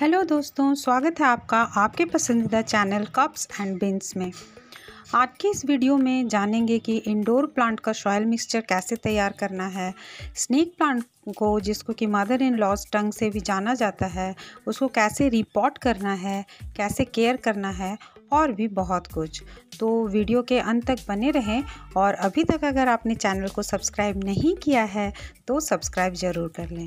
Hello दोस्तों, स्वागत है आपका आपके पसंदीदा चैनल कप्स एंड बिन्स में। आज की इस वीडियो में जानेंगे कि इंडोर प्लांट का सॉइल मिक्सचर कैसे तैयार करना है। स्नेक प्लांट को, जिसको कि मदर इन लॉज टंग से भी जाना जाता है, उसको कैसे रिपॉट करना है, कैसे केयर करना है और भी बहुत कुछ। तो वीडियो के अंत तक बने रहें और अभी तक अगर आपने चैनल को सब्सक्राइब नहीं किया है तो सब्सक्राइब ज़रूर कर लें।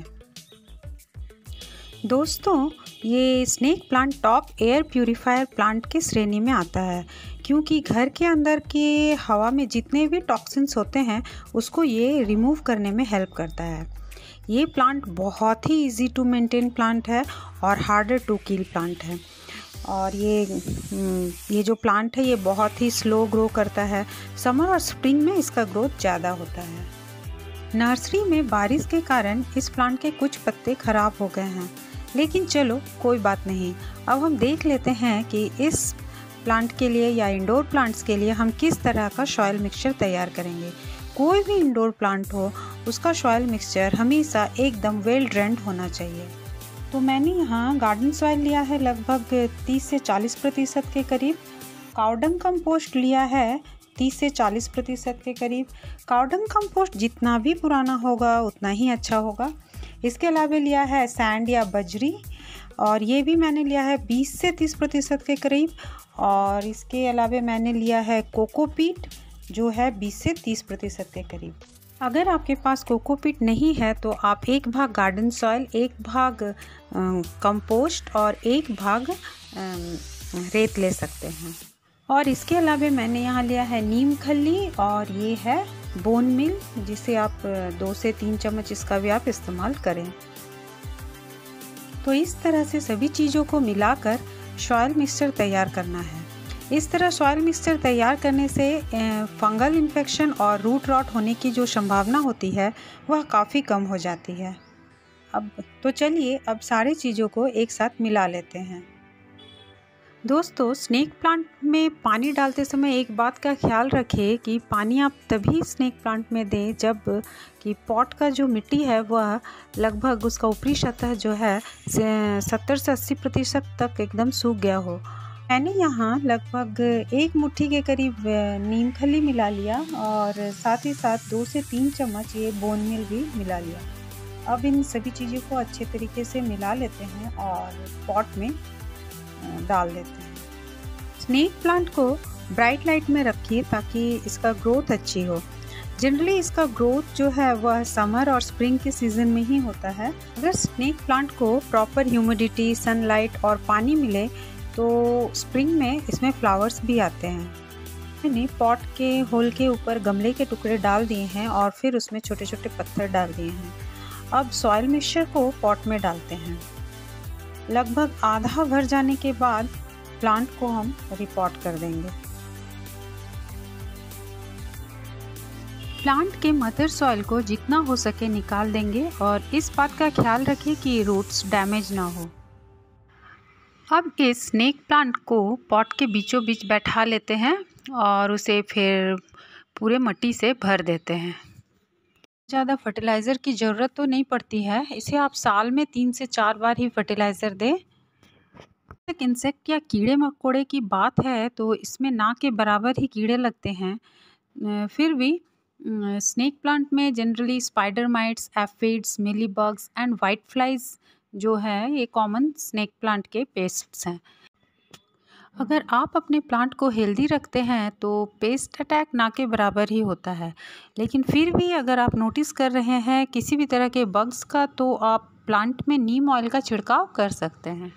दोस्तों, ये snake plant top air purifier plant की श्रेणी में आता है, क्योंकि घर के अंदर की हवा में जितने भी टॉक्सिन्स होते हैं उसको ये रिमूव करने में हेल्प करता है। ये प्लांट बहुत ही इजी टू मेंटेन प्लांट है और हार्डर टू किल प्लांट है। और ये जो प्लांट है ये बहुत ही स्लो ग्रो करता है। समर और स्प्रिंग में इसका ग्रोथ ज़्यादा होता है। नर्सरी में बारिश के कारण इस प्लांट के कुछ पत्ते खराब हो गए हैं, लेकिन चलो कोई बात नहीं। अब हम देख लेते हैं कि इस प्लांट के लिए या इंडोर प्लांट्स के लिए हम किस तरह का सॉइल मिक्सचर तैयार करेंगे। कोई भी इंडोर प्लांट हो, उसका सॉइल मिक्सचर हमेशा एकदम वेल ड्रेन्ड होना चाहिए। तो मैंने यहाँ गार्डन सॉइल लिया है लगभग 30 से 40% के करीब। काउडंग कंपोस्ट लिया है 30 से 40% के करीब। काउडंग कंपोस्ट जितना भी पुराना होगा उतना ही अच्छा होगा। इसके अलावा लिया है सैंड या बजरी, और ये भी मैंने लिया है 20 से 30% के करीब। और इसके अलावा मैंने लिया है कोकोपीट, जो है 20 से 30% के करीब। अगर आपके पास कोकोपीट नहीं है तो आप एक भाग गार्डन सॉइल, एक भाग कंपोस्ट और एक भाग रेत ले सकते हैं। और इसके अलावा मैंने यहाँ लिया है नीम खली, और ये है बोन मिल, जिसे आप 2 से 3 चम्मच इसका भी आप इस्तेमाल करें। तो इस तरह से सभी चीज़ों को मिलाकर सॉइल मिक्सचर तैयार करना है। इस तरह सॉइल मिक्सचर तैयार करने से फंगल इन्फेक्शन और रूट रॉट होने की जो संभावना होती है वह काफ़ी कम हो जाती है। अब तो चलिए अब सारी चीज़ों को एक साथ मिला लेते हैं। दोस्तों, स्नेक प्लांट में पानी डालते समय एक बात का ख्याल रखें कि पानी आप तभी स्नेक प्लांट में दें जब कि पॉट का जो मिट्टी है वह लगभग उसका ऊपरी सतह जो है 70 से 80% तक एकदम सूख गया हो। मैंने यहाँ लगभग 1 मुट्ठी के करीब नीम खली मिला लिया और साथ ही साथ 2 से 3 चम्मच ये बोन मिल भी मिला लिया। अब इन सभी चीज़ों को अच्छे तरीके से मिला लेते हैं और पॉट में डाल देते हैं। स्नेक प्लांट को ब्राइट लाइट में रखिए ताकि इसका ग्रोथ अच्छी हो। जनरली इसका ग्रोथ जो है वह समर और स्प्रिंग के सीज़न में ही होता है। अगर स्नेक प्लांट को प्रॉपर ह्यूमिडिटी, सनलाइट और पानी मिले तो स्प्रिंग में इसमें फ्लावर्स भी आते हैं। मैंने पॉट के होल के ऊपर गमले के टुकड़े डाल दिए हैं और फिर उसमें छोटे छोटे पत्थर डाल दिए हैं। अब सॉइल मिक्सचर को पॉट में डालते हैं। लगभग आधा भर जाने के बाद प्लांट को हम रिपॉट कर देंगे। प्लांट के मदर सॉइल को जितना हो सके निकाल देंगे और इस बात का ख्याल रखें कि रूट्स डैमेज ना हो। अब इस स्नेक प्लांट को पॉट के बीचों बीच बैठा लेते हैं और उसे फिर पूरे मिट्टी से भर देते हैं। ज़्यादा फर्टिलाइज़र की ज़रूरत तो नहीं पड़ती है, इसे आप साल में 3 से 4 बार ही फर्टिलाइज़र दें। तक इंसेक्ट या कीड़े मकोड़े की बात है तो इसमें ना के बराबर ही कीड़े लगते हैं। फिर भी स्नेक प्लांट में generally spider mites, aphids, mealybugs and white flies जो है ये कॉमन स्नेक प्लांट के पेस्ट्स हैं। अगर आप अपने प्लांट को हेल्दी रखते हैं तो पेस्ट अटैक ना के बराबर ही होता है, लेकिन फिर भी अगर आप नोटिस कर रहे हैं किसी भी तरह के बग्स का तो आप प्लांट में नीम ऑयल का छिड़काव कर सकते हैं।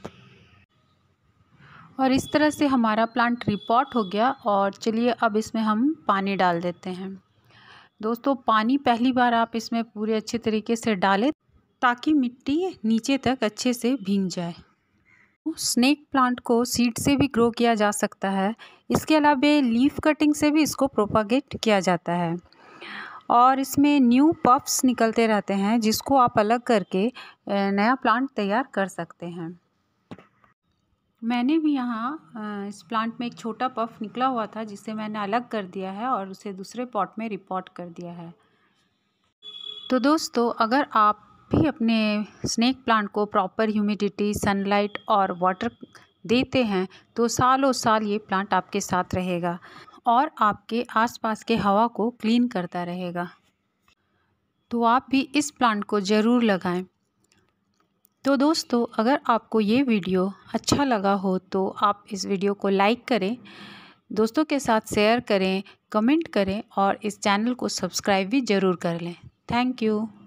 और इस तरह से हमारा प्लांट रिपॉट हो गया। और चलिए अब इसमें हम पानी डाल देते हैं। दोस्तों, पानी पहली बार आप इसमें पूरे अच्छे तरीके से डालें ताकि मिट्टी नीचे तक अच्छे से भीग जाए। स्नेक प्लांट को सीड से भी ग्रो किया जा सकता है। इसके अलावा लीफ कटिंग से भी इसको प्रोपागेट किया जाता है और इसमें न्यू पफ्स निकलते रहते हैं जिसको आप अलग करके नया प्लांट तैयार कर सकते हैं। मैंने भी यहाँ इस प्लांट में एक छोटा पफ निकला हुआ था जिसे मैंने अलग कर दिया है और उसे दूसरे पॉट में रिपॉट कर दिया है। तो दोस्तों, अगर आप भी अपने स्नेक प्लांट को प्रॉपर ह्यूमिडिटी, सनलाइट और वाटर देते हैं तो सालों साल ये प्लांट आपके साथ रहेगा और आपके आसपास के हवा को क्लीन करता रहेगा। तो आप भी इस प्लांट को ज़रूर लगाएं। तो दोस्तों, अगर आपको ये वीडियो अच्छा लगा हो तो आप इस वीडियो को लाइक करें, दोस्तों के साथ शेयर करें, कमेंट करें और इस चैनल को सब्सक्राइब भी ज़रूर कर लें। Thank you.